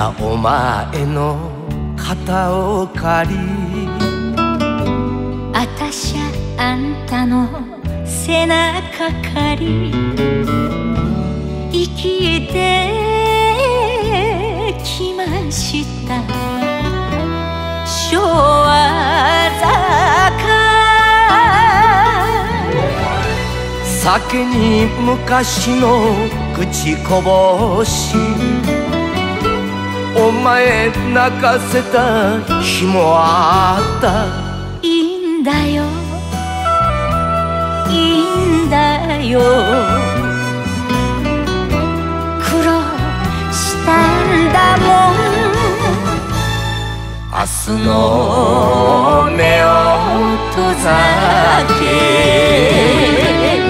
はお前の肩を借り、 あたしゃあんたの背中借り、生きてきました。昭和坂、 酒に昔の口こぼし、お前泣かせた日もあった。 いいんだよいいんだよ、苦労したんだもん。 明日の夫婦酒、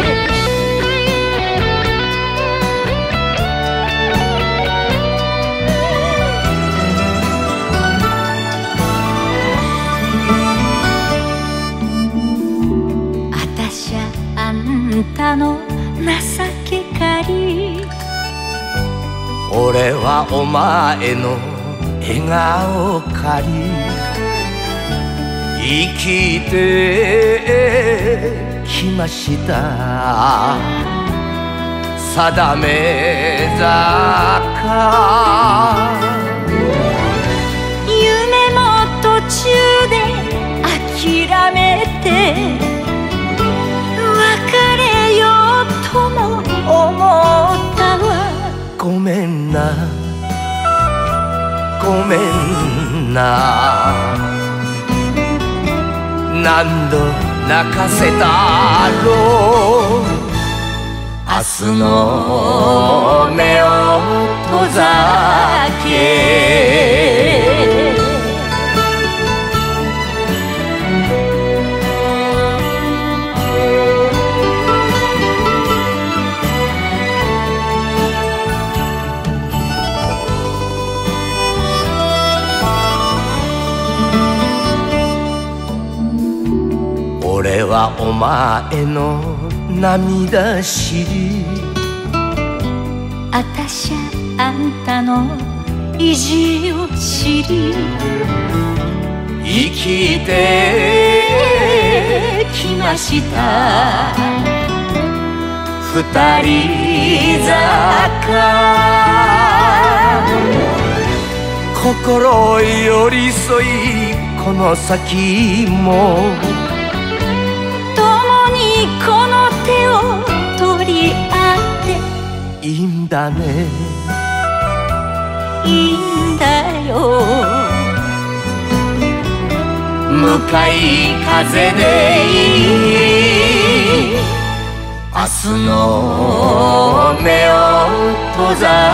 あんたの情け借り、 俺はお前の笑顔借り、生きてきました。定め坂、 夢も途中で諦めて別れようとも思ったわ。 ごめんなごめんな、何度泣かせたろう。明日の夫婦酒、俺はお前の涙知り、 あたしゃあんたの意地を知り、 生きてきました。 二人坂、心寄り添いこの先も共にこの手を取り合っていいんだねいいんだよ。 向かい風でいい明日の夫婦酒。